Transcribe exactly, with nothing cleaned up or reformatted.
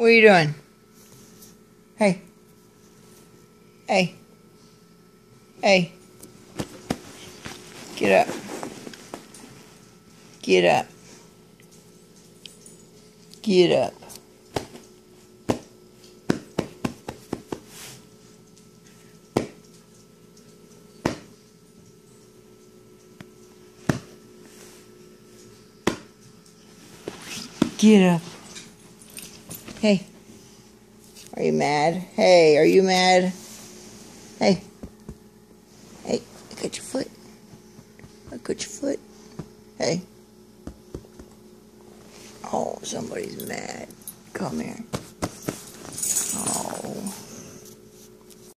are you doing? Hey. Hey. Hey. Get up. Get up. Get up. Get up. Hey. Are you mad? Hey, are you mad? Hey. Hey, look at your foot. Look at your foot. Hey. Oh, somebody's mad. Come here. Oh.